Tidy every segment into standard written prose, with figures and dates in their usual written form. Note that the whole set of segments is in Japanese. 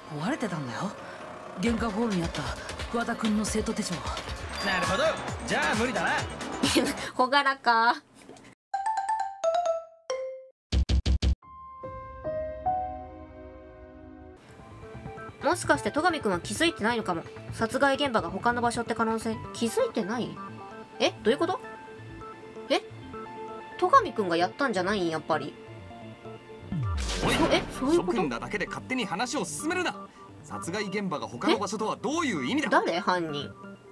壊れてたんだよ。玄関ホールにあった桑田君の生徒手帳。 なるほど、じゃあ無理だな。 ほがらか。もしかして戸上くんは気づいてないのかも。殺害現場が他の場所って可能性。気づいてない？え、どういうこと？え、戸上くんがやったんじゃないん？やっぱり。そういうこと？ 組んだだけで勝手に話を進めるな。殺害現場が他の場所とはどういう意味だ？ 誰？犯人。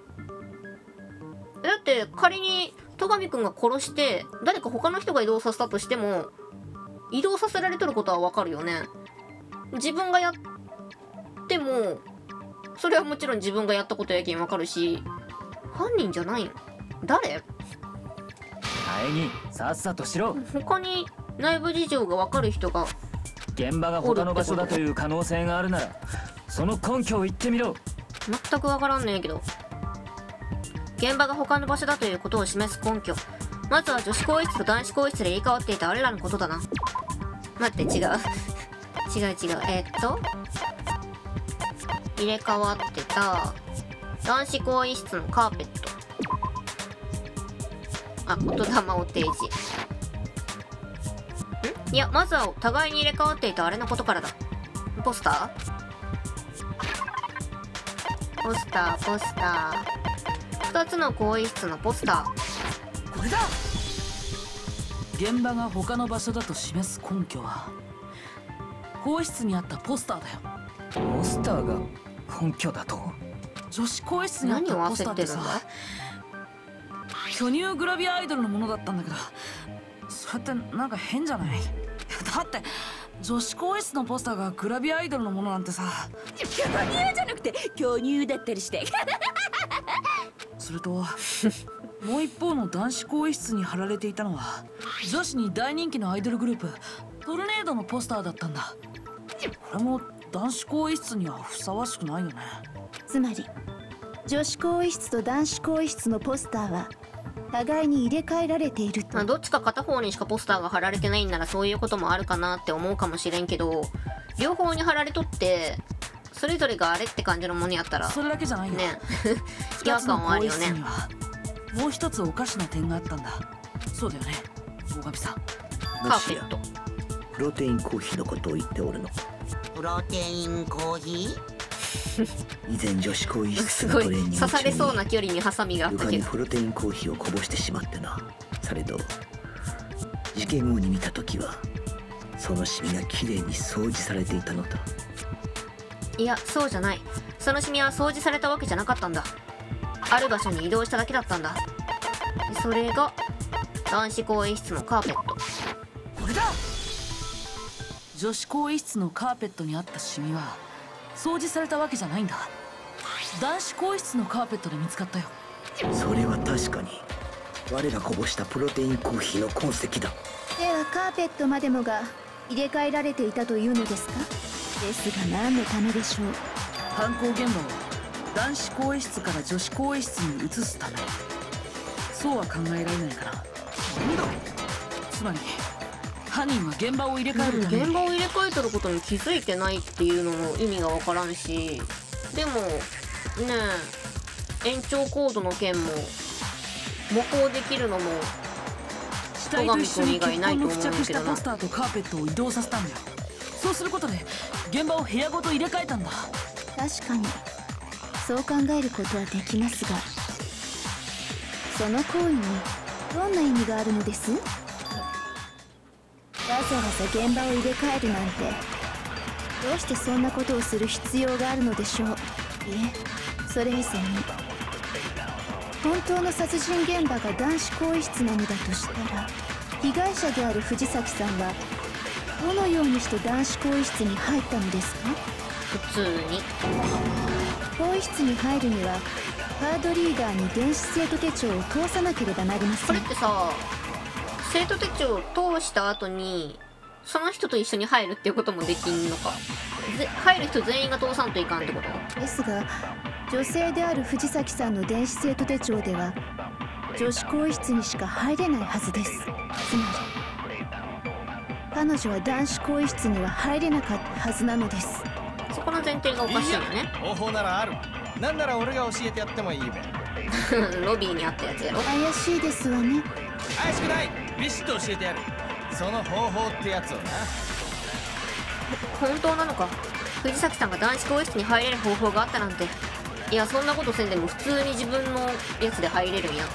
だって仮に戸上くんが殺して誰か他の人が移動させたとしても、移動させられとることはわかるよね。自分がやってもそれはもちろん自分がやったことやけんわかるし、犯人じゃないの？誰？ 会議さっさとしろ。 他に内部事情がわかる人が、 現場が他の場所だという可能性があるならその根拠を言ってみろ。 全くわからんねんけど。現場が他の場所だということを示す根拠。まずは女子更衣室と男子更衣室で入れ替わっていたあれらのことだな。待って、違う違う。入れ替わってた男子更衣室のカーペット。あ、言霊を提示。いや、まずは互いに入れ替わっていたあれのことからだ。ポスター。2つの更衣室のポスター。 これだ。現場が他の場所だと示す根拠は更衣室にあったポスターだよ。 ポスターが根拠だと？ 女子更衣室にあったポスターってさ、巨乳グラビアアイドルのものだったんだけど、それってなんか変じゃない？だって女子更衣室のポスターがグラビアアイドルのものなんてさ。 巨乳じゃなくて巨乳だったりしてそれともう一方の男子更衣室に貼られていたのは女子に大人気のアイドルグループトルネードのポスターだったんだ。これも男子更衣室にはふさわしくないよね。 つまり女子更衣室と男子更衣室のポスターは互いに入れ替えられていると。 どっちか片方にしかポスターが貼られてないんならそういうこともあるかなって思うかもしれんけど、両方に貼られとってそれぞれがあれって感じのものやったらそれだけじゃないよね。違和感はあるよね。 もう一つおかしな点があったんだ。そうだよね、大神さん。 カーペット。 プロテインコーヒーのことを言っておるの？ プロテインコーヒー？ 以前女子更衣室すごいのトレーニング刺されそうな距離にハサミがあった床にけど、 プロテインコーヒーをこぼしてしまってな。されど事件後に見た時はそのシミがきれいに掃除されていたのだ。 いや、そうじゃない。そのシミは掃除されたわけじゃなかったんだ。ある場所に移動しただけだったんだ。それが男子更衣室のカーペット。 これだ。女子更衣室のカーペットにあったシミは掃除されたわけじゃないんだ。男子更衣室のカーペットで見つかったよ。 それは確かに我がこぼしたプロテインコーヒーの痕跡だ。 ではカーペットまでもが入れ替えられていたというのですか？ですが何のためでしょう？ 犯行現場を男子更衣室から女子更衣室に移すため。そうは考えられないかな。 なんだ？ つまり犯人は現場を入れ替えるために、 現場を入れ替えてることに気づいてないっていうのも意味がわからんし、でもねえ、延長コードの件も模倣できるのも死体と一緒に血戸上君以外ないと痕の思うんだけどな付着したポスターとカーペットを移動させたんだよ。そうすることで現場を部屋ごと入れ替えたんだ。 確かにそう考えることはできますが、その行為にどんな意味があるのです？わざわざ現場を入れ替えるなんて、どうしてそんなことをする必要があるのでしょう。いえ、それ以前に本当の殺人現場が男子更衣室なのだとしたら、被害者である藤崎さんはどのようにして男子更衣室に入ったのですか？ 普通に。 更衣室に入るにはカードリーダーに電子生徒手帳を通さなければなりません。 これってさ、生徒手帳を通した後にその人と一緒に入るっていうこともできんのか？入る人全員が通さんといかんってこと？ ですが女性である藤崎さんの電子生徒手帳では女子更衣室にしか入れないはずです。つまり彼女は男子更衣室には入れなかったはずなのです。 そこのの前提がおかしいよね。 方法ならある。なんなら俺が教えてやってもいいべ。 ロビーにあったやつやろ。 怪しいですわね。 怪しくない。ビシッと教えてやる。その方法ってやつをな。 本当なのか。藤崎さんが男子更衣室に入れる方法があったなんて。いや、そんなことせんでも普通に自分のやつで入れるんやって。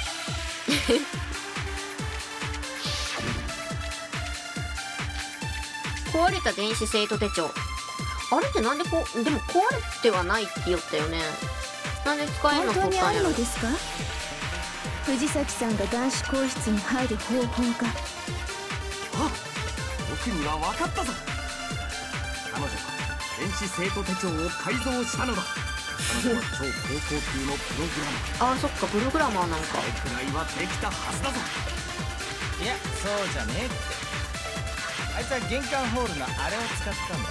壊れた電子生徒手帳。あれってなんででも壊れてはないって言ったよね。なんで使えんの本当にある取ったんやろ。 のですか？藤崎さんが男子更衣室に入る方法が。 あ、僕には分かったぞ。彼女は電子生徒手帳を改造したのだ。彼女は超高校級のプログラマー。 あー、そっか、プログラマーなんか。 これくらいはできたはずだぞ。 いや、そうじゃねえって。あいつは玄関ホールのあれを使ったんだ。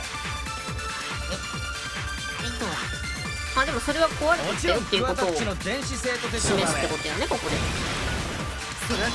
あ、でもそれは壊れてもちろんたよっていうことを私の電子生徒手示す帳だね。 ってことやね、ここで。 それは違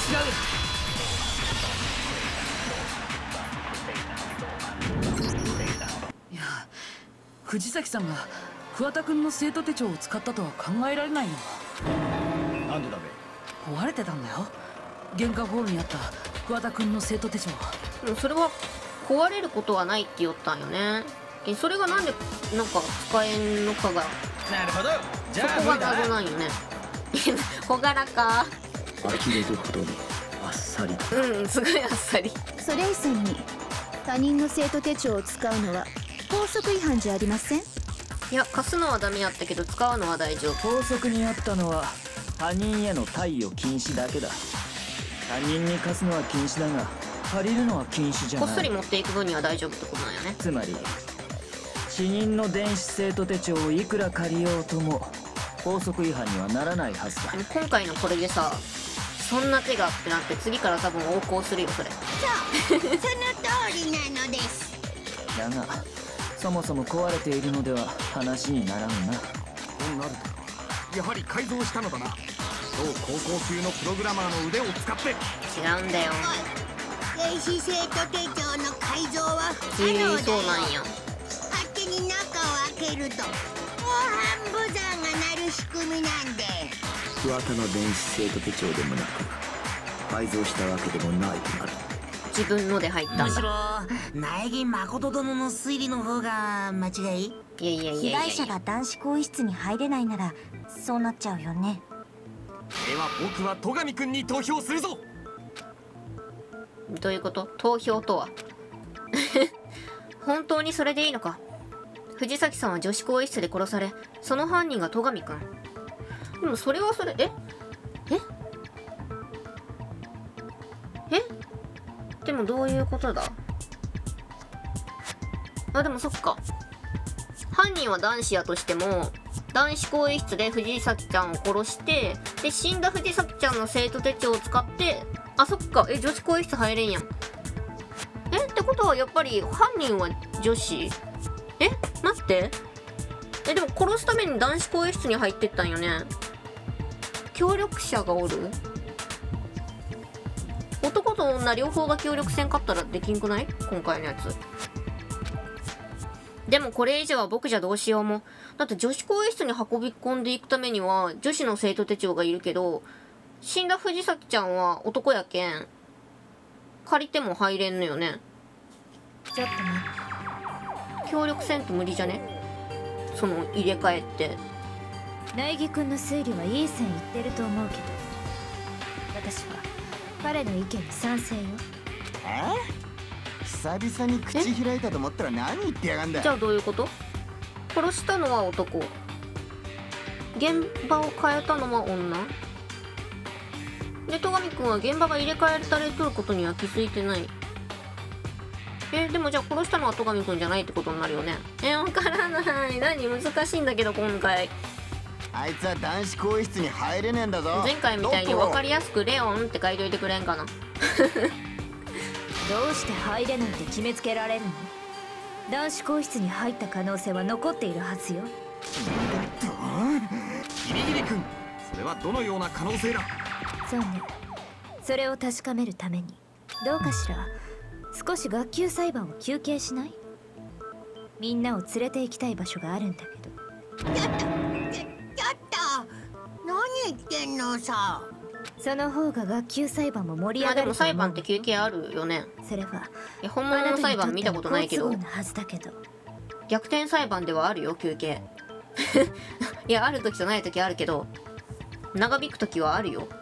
う。 いや、藤崎さんが桑田君の生徒手帳を使ったとは考えられないよ。 なんでだべ。 壊れてたんだよ、玄関ホールにあった桑田君の生徒手帳。 でもそれは壊れることはないって言ったんよね。それがなんでなんか使えんのかが、 なるほど。じそゃあこが謎なんよね。ほがらか。 呆れるほどにあっさりと。 うん、すごいあっさり。 ソレイさんに他人の生徒手帳を使うのは法則違反じゃありません？ いや、貸すのはダメやったけど使うのは大丈夫。 法則にあったのは他人への貸与禁止だけだ。他人に貸すのは禁止だが借りるのは禁止じゃない。 こっそり持っていく分には大丈夫ってことなんよね。 つまり死人の電子生徒手帳をいくら借りようとも法則違反にはならないはずだ。 でも今回のこれでさ、そんな手がってなって次から多分横行するよ、それ。 その通りなのです。 だがそもそも壊れているのでは話にならんな。 となるとやはり改造したのだな。超高校級のプログラマーの腕を使って。 違うんだよ。 電子生徒手帳の改造は不可能だよ。 そうなんや。 勝手に中を開けると防犯ブザーが鳴る仕組みなんで。 桑田の電子生徒手帳でもなく改造したわけでもないとなる。 自分ので入ったんだ。 むしろ苗木誠殿の推理の方が間違い。 いやいやいやいやいや。 男子更衣室に入れないならそうなっちゃうよね。 では僕は戸上くんに投票するぞ。 どういうこと？投票とは。本当にそれでいいのか？藤崎さんは女子更衣室で殺され、その犯人が戸上くん。でもそれはそれ、でもどういうことだ？あ、でもそっか。犯人は男子やとしても、男子更衣室で藤崎ちゃんを殺して、で、死んだ藤崎ちゃんの生徒手帳を使って、あ、そっか。女子更衣室入れんやん。ってことはやっぱり犯人は女子？待って。でも殺すために男子更衣室に入ってったんよね。協力者がおる？男と女両方が協力せんかったらできんくない？今回のやつ。でもこれ以上は僕じゃどうしようも。だって女子更衣室に運び込んでいくためには女子の生徒手帳がいるけど、死んだ藤崎ちゃんは男やけん借りても入れんのよね。 ちょっとね。 協力せんと無理じゃね？その入れ替えって。 苗木くんの推理はいい線いってると思うけど、私は彼の意見に賛成よ。 久々に口開いたと思ったら何言ってやがんだ。 じゃあどういうこと？殺したのは男、現場を変えたのは女で、戸上くんは現場が入れ替えられとることには気づいてない。でもじゃあ殺したのは戸上くんじゃないってことになるよね。わからない。何？難しいんだけど今回。 あいつは男子更衣室に入れねえんだぞ。 前回みたいに分かりやすくレオンって書いといてくれんかな。 どうして入れないって決めつけられるの？男子更衣室に入った可能性は残っているはずよ。 ギリギリ君、それはどのような可能性だ？ そうね。それを確かめるためにどうかしら、少し学級裁判を休憩しない？ みんなを連れて行きたい場所があるんだけど。 ちょっと何言ってんのさ。 その方が学級裁判も盛りまあでも上がると思う。 裁判って休憩あるよね。 それは本物の裁判見たことないけど、 あなたにとっては好都合なはずだけど。 逆転裁判ではあるよ休憩。いや、ある時とない時あるけど、長引く時はあるよ。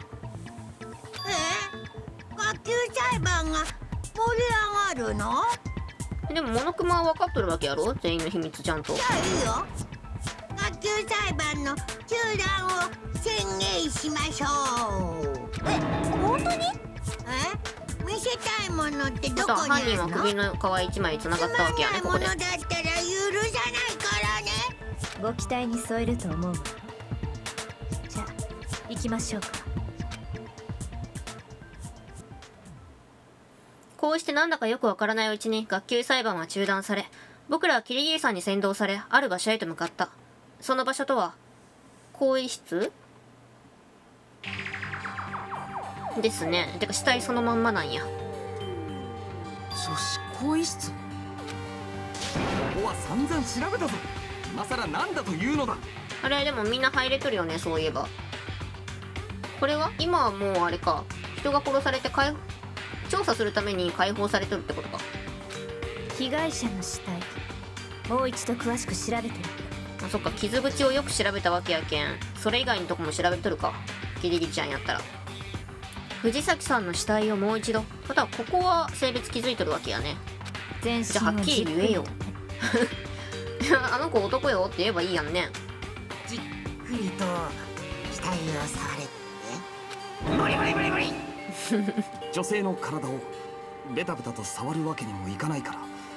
学級裁判が盛り上がるの？ でもモノクマは分かっとるわけやろ、全員の秘密ちゃんと。 じゃあいいよ。学級裁判の中断を宣言しましょう。 本当に？ 見せたいものってどこあとはにあるの？ 犯人は首の皮一枚つながったわけやね、ここで。 つまんないものだったら許さないからね。 ご期待に添えると思う。じゃあ行きましょうか。 こうしてなんだかよくわからないうちに学級裁判は中断され、僕らはキリギリさんに先導され、ある場所へと向かった。その場所とは更衣室ですね。てか死体そのまんまなんや。 女子更衣室。 ここは散々調べたぞ。今さらなんだというのだ。 あれでもみんな入れとるよね、そういえば。これは今はもうあれか、人が殺されて調査するために解放されとるってことか。 被害者の死体もう一度詳しく調べてみて。 あ、そっか、傷口をよく調べたわけやけん、それ以外のとこも調べとるか、ギリギリちゃんやったら。藤崎さんの死体をもう一度。ただここは性別気づいとるわけやね。 全じゃあはっきり言えよ。あの子男よって言えばいいやんね。 じっくりと死体を触れって無理無理無理無理。 女性の体をベタベタと触るわけにもいかないから、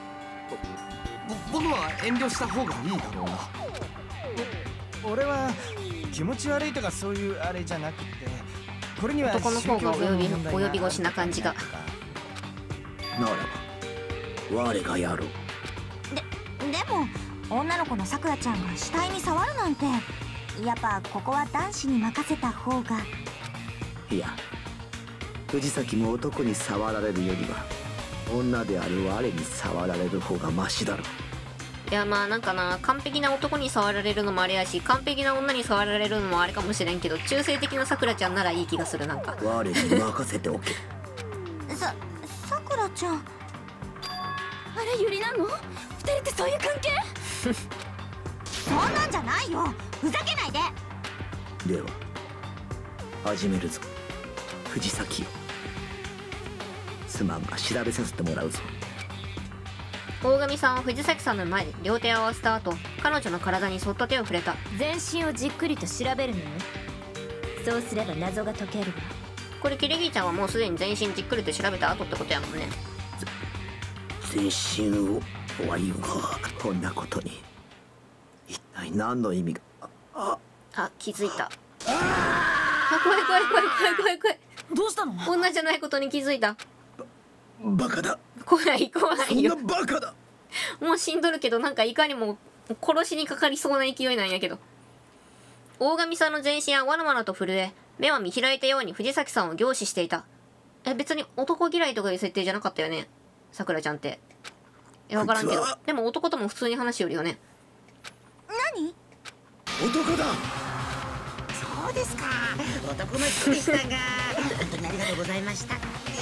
僕は遠慮した方がいいだろうな。 俺は気持ち悪いとかそういうあれじゃなくて、これには男の方が及び腰な感じが。 ならば我がやろう。 でも女の子のさくらちゃんが死体に触るなんて、やっぱここは男子に任せた方が。 いや、藤崎も男に触られるよりは女である我に触られる方がマシだろう。 いや、まあなんかな、完璧な男に触られるのもあれやし、完璧な女に触られるのもあれかもしれんけど、中性的なさくらちゃんならいい気がする。なんか我に任せておけ。 さくらちゃん、あれユリなの？二人ってそういう関係？そんなんじゃないよ、ふざけないで。 では始めるぞ、藤崎よ。すまんが調べさせてもらうぞ。 大神さんは藤崎さんの前で両手を合わせた後、彼女の体にそっと手を触れた。 全身をじっくりと調べるのよ。そうすれば謎が解けるわ。 これキリギーちゃんはもうすでに全身じっくりと調べた後ってことやもんね。 全身をは言うが、こんなことに一体何の意味が。 あ、気づいた。あ、怖い怖い怖い怖い怖い怖い。 どうしたの？ 女じゃないことに気づいた。 バカだ。 怖い怖いよ。 そんなバカだ。 もう死んどるけど、なんかいかにも殺しにかかりそうな勢いなんやけど。大神さんの全身はわらわらと震え、目は見開いたように藤崎さんを凝視していた。別に男嫌いとかいう設定じゃなかったよね、さくらちゃんって。わからんけど、でも男とも普通に話しよるよね。 何？ 男だ。 そうですか、男の人でしたが本当にありがとうございました。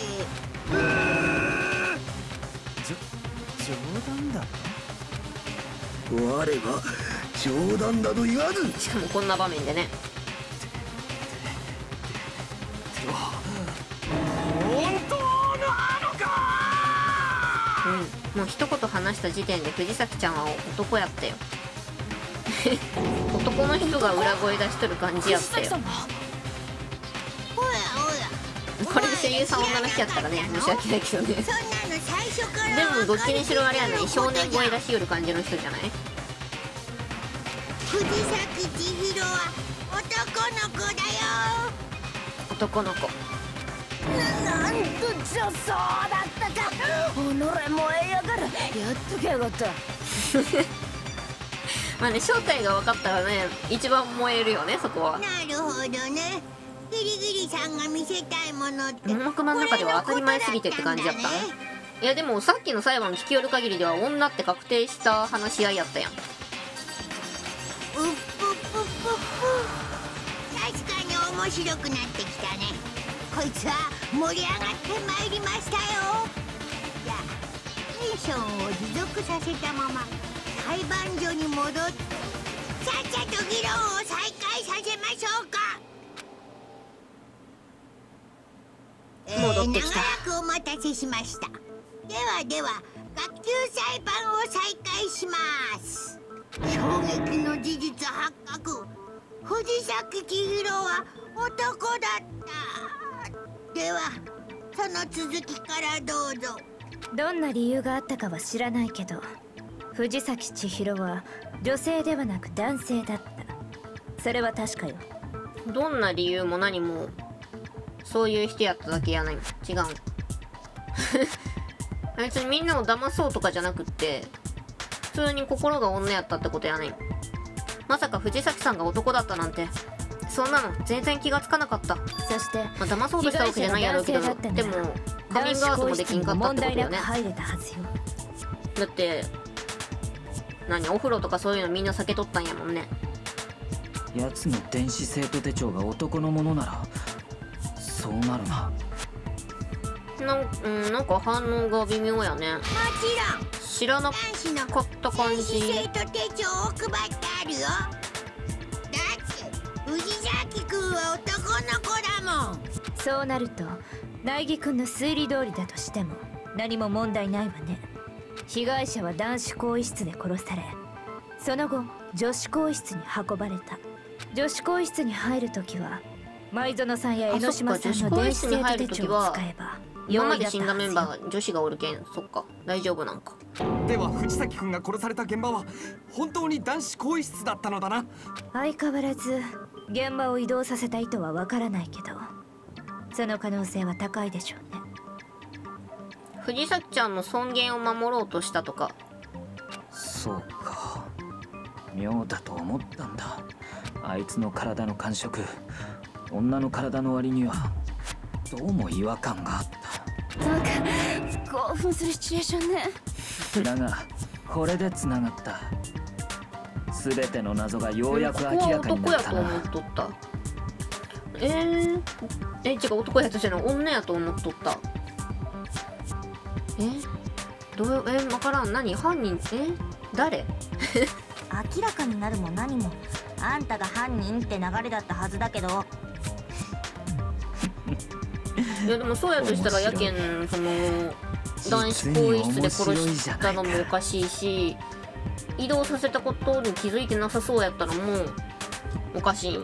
冗談だ我は冗談など言わぬ。 しかもこんな場面でね。 本当なのか。 もう一言話した時点で藤崎ちゃんは男やったよ。男の人が裏声出しとる感じやったよ。 おやおや、 これで声優さん女の人やったらね、申し訳ないけどね。 そんなの最初からでもどっちにしろあれやない、少年声出しよる感じの人じゃない。 藤崎千尋は男の子だよ。 男の子。 なんと女装だったか。己燃えやがる。やっときゃよかった。 まあね、正体が分かったらね、一番燃えるよね、そこは。 なるほどね。ギリギリさんが見せたいものって音楽の中では当たり前すぎてって感じだったね。 いやでもさっきの裁判聞き寄る限りでは女って確定した話し合いやったやん。 うっぷっぷっぷっぷ。確かに面白くなってきたね。こいつは盛り上がってまいりましたよ。じゃあテンションを持続させたまま裁判所に戻ってさっさと議論を再開させましょうか。 戻ってきた。 長らくお待たせしました。では学級裁判を再開します。衝撃の事実発覚。藤崎千尋は男だった。ではその続きからどうぞ。 どんな理由があったかは知らないけど、藤崎千尋は女性ではなく男性だった。それは確かよ。 どんな理由も何もそういう人やっただけやない。違う別にみんなを騙そうとかじゃなくって普通に心が女やったってことやない。まさか藤崎さんが男だったなんて、そんなの全然気がつかなかった。 そして、 まあ、騙そうとしたわけじゃないやろうけど、でもカミングアウトもできんかったってことよね。だってお風呂とかそういうのみんな避けとったんやもんね。 奴の電子生徒手帳が男のものならそうなるな。 なんか反応が微妙やね。 もちろん知らなかった感じ。 生徒手帳を配ってあるよ。だって藤崎くんは男の子だもん。 そうなると苗木くんの推理通りだとしても何も問題ないわね。被害者は男子更衣室で殺され、その後女子更衣室に運ばれた。女子更衣室に入るときは舞園さんや江ノ島さんの電子生徒手帳を使えば今まで死んだメンバーが女子がおるけん、そっか大丈夫なんか。 では藤崎くんが殺された現場は本当に男子更衣室だったのだな。 相変わらず現場を移動させた意図はわからないけど、その可能性は高いでしょうね。 藤崎ちゃんの尊厳を守ろうとしたとか。 そうか、妙だと思ったんだ。あいつの体の感触、女の体の割にはどうも違和感があった。 なんか興奮するシチュエーションね。 だがこれでつながった。全ての謎がようやく明らかになったな。 男やと思っとった。違う、男やとじゃない、女やと思っとった。わからん。何犯人？誰？ 明らかになるも何もあんたが犯人って流れだったはずだけど。 いやでもそうやとしたらやけんその男子更衣室で殺したのもおかしいし、移動させたことに気づいてなさそうやったのもおかしい。 違う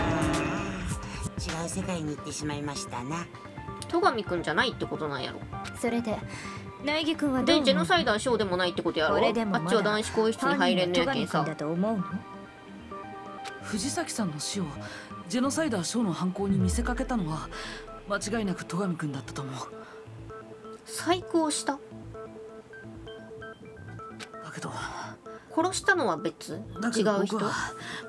世界に行ってしまいましたな。 戸上くんじゃないってことなんやろ。 それで苗木くんはどう思う？ でジェノサイダーショーでもないってことやろ。あっちは男子更衣室に入れんのやけんさ。 藤崎さんの死をジェノサイダーショーの犯行に見せかけたのは間違いなく戸上くんだったと思う。 細工した？ だけど殺したのは別？違う人？ やっ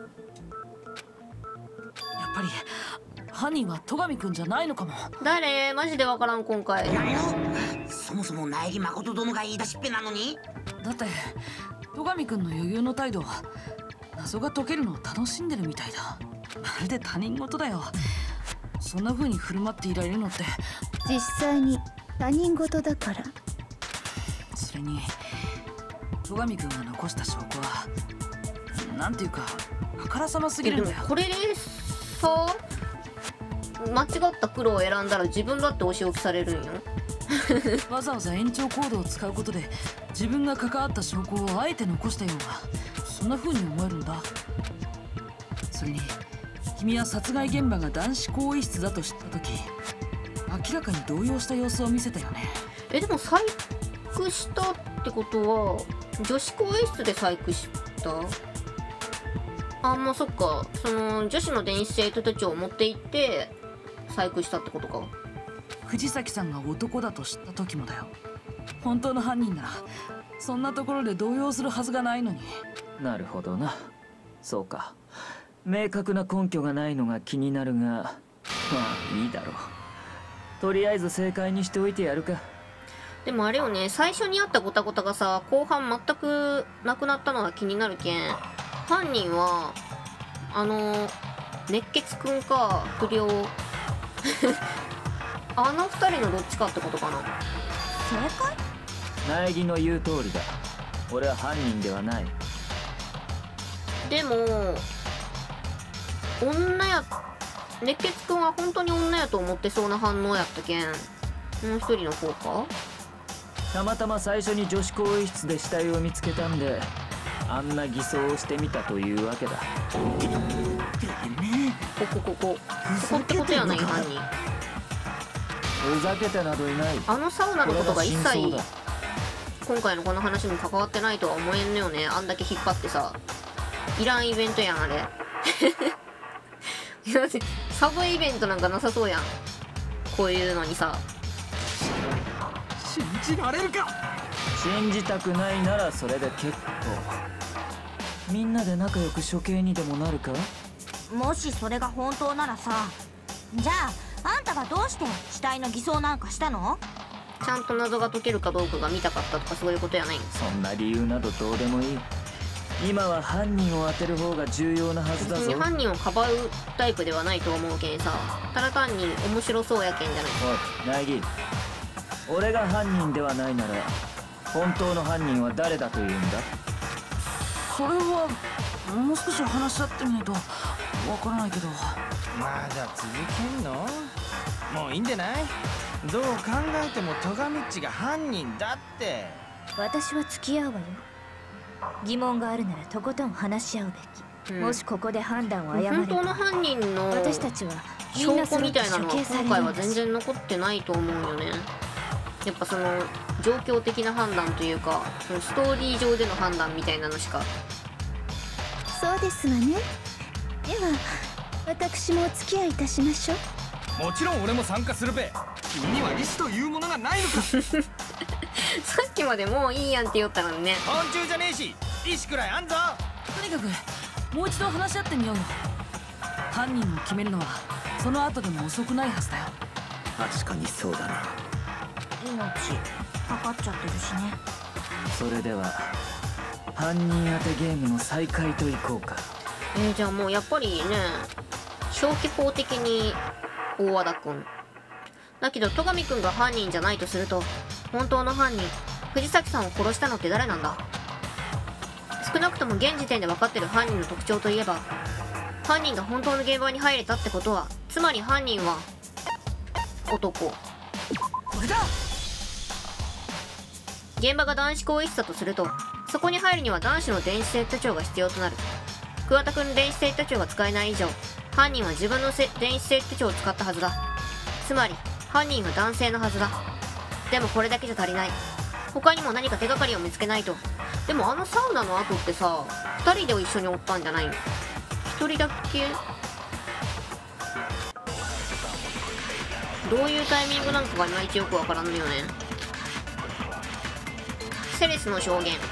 ぱり犯人は戸上くんじゃないのかも。 誰？マジでわからん今回。 そもそも苗木誠殿が言い出しっぺなのに。 だって戸上くんの余裕の態度は謎が解けるのを楽しんでるみたいだ。まるで他人事だよ。そんな風に振る舞っていられるのって実際に他人事だから。 それに戸上くんが残した証拠はなんていうかあからさますぎるんだよ。 これでさ、間違った黒を選んだら自分だってお仕置きされるんよ。 わざわざ延長コードを使うことで自分が関わった証拠をあえて残したような、そんな風に思えるんだ。それに君は殺害現場が男子更衣室だと知った時明らかに動揺した様子を見せたよね。 でも細工したってことは女子更衣室で細工した？まあそっか、その女子の電子生徒手帳を持って行って細工したってことか。 藤崎さんが男だと知った時もだよ。本当の犯人ならそんなところで動揺するはずがないのに。 なるほどな。そうか、明確な根拠がないのが気になるが、まあいいだろう。とりあえず正解にしておいてやるか。 でもあれよね、最初にあったゴタゴタがさ、後半全くなくなったのが気になるけん、犯人は熱血くんか不良あの二人のどっちかってことかな。 正解？ 苗木の言う通りだ。俺は犯人ではない。 でも女や、熱血くんは本当に女やと思ってそうな反応やったけん、もう一人の方か。 たまたま最初に女子更衣室で死体を見つけたんで、あんな偽装をしてみたというわけだ。 ここってことやない、犯人。 ふざけてなどいない。 あのサウナのことが一切これが真相だ。 今回のこの話に関わってないとは思えんのよね。あんだけ引っ張ってさ、いらんイベントやんあれサブイベントなんかなさそうやん、こういうのにさ。 信じられるか。 信じたくないならそれで結構。みんなで仲良く処刑にでもなるか。 もしそれが本当ならさ、じゃああんたがどうして死体の偽装なんかしたの？ ちゃんと謎が解けるかどうかが見たかったとかそういうことやないん。 そんな理由などどうでもいい。今は犯人を当てる方が重要なはずだぞ。 別に犯人をかばうタイプではないと思うけんさ、ただ単に面白そうやけんじゃない。 おい苗木、俺が犯人ではないなら本当の犯人は誰だというんだ。 それはもう少し話し合ってみないとわからないけど。 まだ続けんの？もういいんでない？どう考えてもトガミッチが犯人だって。 私は付き合うわよ。疑問があるならとことん話し合うべき、もしここで判断を誤れば本当の犯人の私たちはみん証な揃って拠みたいなのは処刑され今回はるんだし。 全然残ってないと思うよね。やっぱその状況的な判断というか、そのストーリー上での判断みたいなのしか。 そうですわね。では私もお付き合いいたしましょう。 もちろん俺も参加するべ。君には意志というものがないのか。 さっきまでもういいやんって言ったのにね。 昆虫じゃねえし意志くらいあんぞ。 とにかくもう一度話し合ってみようよ。犯人を決めるのはその後でも遅くないはずだよ。 確かにそうだな。 命かかっちゃってるしね。 それでは犯人当てゲームの再開といこうか。 じゃあもうやっぱりね、消去法的に大和田くんだけど、戸上くんが犯人じゃないとすると、本当の犯人藤崎さんを殺したのって誰なんだ。少なくとも現時点で分かってる犯人の特徴といえば、犯人が本当の現場に入れたってことは、つまり犯人は男。 これだ。 現場が男子更衣室だとすると、そこに入るには男子の電子製手帳が必要となる。桑田くんの電子製手帳が使えない以上、犯人は自分の電子製手帳を使ったはずだ。つまり犯人は男性のはずだ。でもこれだけじゃ足りない。他にも何か手がかりを見つけないと。でもあのサウナの後ってさ、2人で一緒におったんじゃないの？1人だけ。どういうタイミングなんかがいまいちよくわからんのよね。セレスの証言。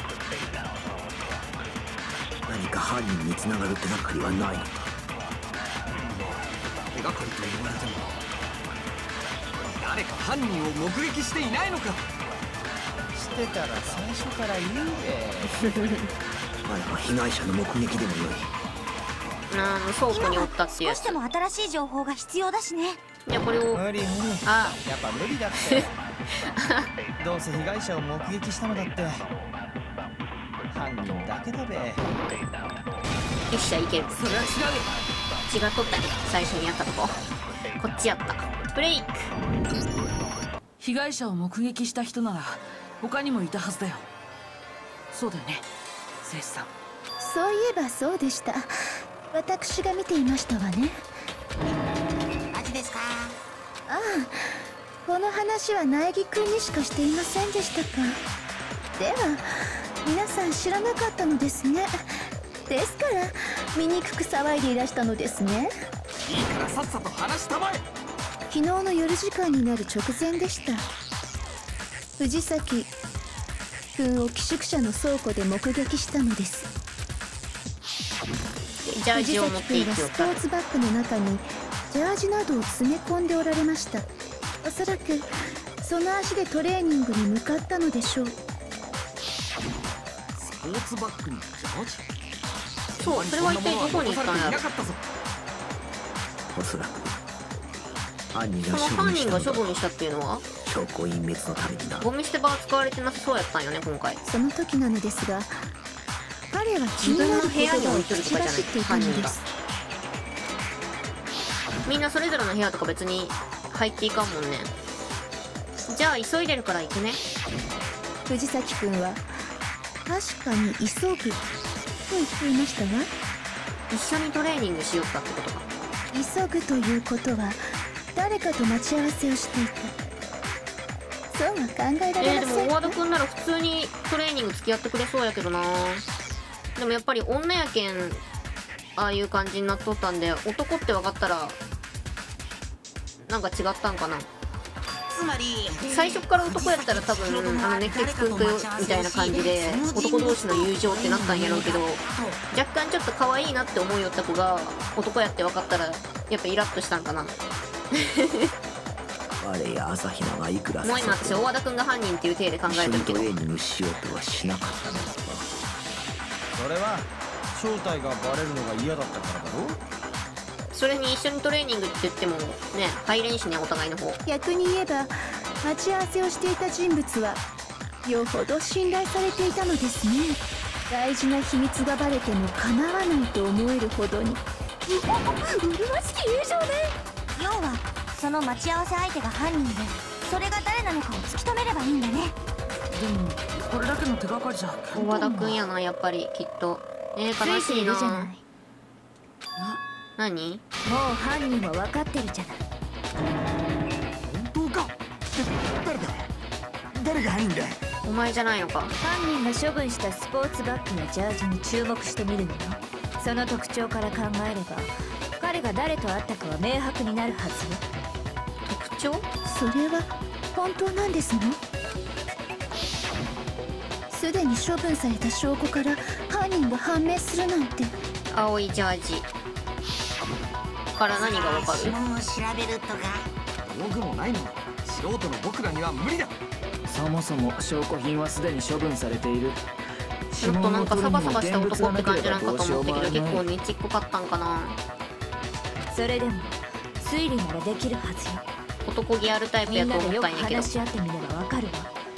何か犯人に繋がる手がかりはないのか。 手がかりと言われても誰か犯人を目撃していないのか。 してたら最初から言うべ。 ならば被害者の目撃でもよい。 倉庫におったっていうやつ。 少しでも新しい情報が必要だしね。 いやこれを無理無理。 あやっぱ無理だってどうせ被害者を目撃したのだって犯人だけだべ。 よっしゃいける。 それは違うよ。 違っとったね、最初にやったとこ。こっちやった。ブレイク。 被害者を目撃した人なら他にもいたはずだよ。そうだよね、セレスさん。 そういえばそうでした。私が見ていましたわね。 マジですか。 ああ、この話は苗木くんにしかしていませんでしたか。では皆さん知らなかったのですね。ですから醜く騒いでいらしたのですね。 いいからさっさと話したまえ。 昨日の夜時間になる直前でした。藤崎くんを寄宿舎の倉庫で目撃したのです。 ジャージ藤を持っていきよった崎くんはスポーツバッグの中にジャージなどを詰め込んでおられました。おそらくその足でトレーニングに向かったのでしょう。 スポーツバッグにジャージ。 そう、それは一体どこに行ったんやろ。 おそらく犯人がその処犯人が分したのだ。 処分したっていうのは証拠隠滅のためにな。 ゴミ捨て場は使われてなさそうやったんよね今回。 その時なのですが、彼は気になる言葉を口走っていたのです。 みんなそれぞれの部屋とか別に入っていかんもんね。じゃあ急いでるから行くね。 藤崎君は確かに急ぐと言っていましたわ。 一緒にトレーニングしよったってことか。 急ぐということは誰かと待ち合わせをしていた。そうは考えられでませんか。 も大和田君なら普通にトレーニング付き合ってくれそうやけどな。でもやっぱり女やけんああいう感じになっとったんで、男って分かったらなんか違ったんかな。 つまり最初から男やったら多分熱血くんとみたいな感じで男同士の友情ってなったんやろうけど、若干ちょっと可愛いなって思いよった子が男やって分かったらやっぱイラッとしたんかな。 我や朝比奈がいくらもう今私大和田くんが犯人っていう体で考一緒えてるけど、 にトレーニングしようとはしなかったのだ。 それは正体がバレるのが嫌だったからだろ。 それに一緒にトレーニングって言ってもね入れんしね、お互いの方。 逆に言えば待ち合わせをしていた人物はよほど信頼されていたのですね。大事な秘密がバレても構わないと思えるほどに。 麗しき友情ね。要はその待ち合わせ相手が犯人で、それが誰なのかを突き止めればいいんだね。 でもこれだけの手がかりじゃ大和田くんやな、やっぱりきっと。悲ついていしいな。 るじゃない。 何？ もう犯人は分かってるじゃない。 本当か。誰が犯人だ。 お前じゃないのか。 犯人が処分したスポーツバッグやジャージに注目してみるのよ。その特徴から考えれば彼が誰と会ったかは明白になるはずよ。 特徴？ それは本当なんですの？すでに処分された証拠から犯人が判明するなんて。 青いジャージから何がわかる？ 指紋を調べるとか。 道具もないのに素人の僕らには無理だ。 そもそも証拠品はすでに処分されている。 もっとなんかサバサバした男って感じなんかと思ったけど、 指紋を取るにも現物がなければどうしようもない結構ねちっこかったんかな。 それでも推理ならできるはずよ。 男気あるタイプみんやとなでよく思ったんやけど。 話し合ってみればわかるわ。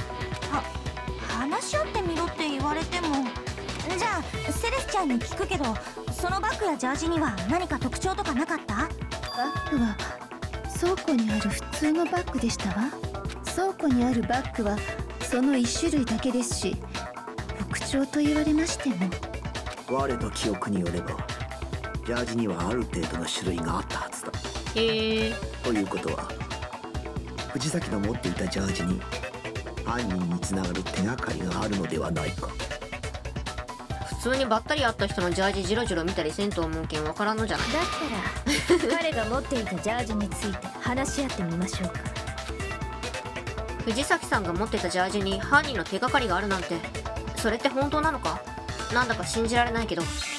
話し合ってみろって言われても。じゃあセレスちゃんに聞くけど、そのバッグやジャージには何か特徴とかなかった？ バッグは倉庫にある普通のバッグでしたわ。倉庫にあるバッグはその1種類だけですし、特徴と言われましても。 我の記憶によればジャージにはある程度の種類があったはずだ。 へえ。 ということは藤崎の持っていたジャージに犯人につながる手がかりがあるのではないか。 普通にばったり会った人のジャージジロジロ見たりせんと思うけんわからんのじゃない。 だったら彼が持っていたジャージについて話し合ってみましょうか。 藤崎さんが持ってたジャージに犯人の手がかりがあるなんて、それって本当なのか？なんだか信じられないけど。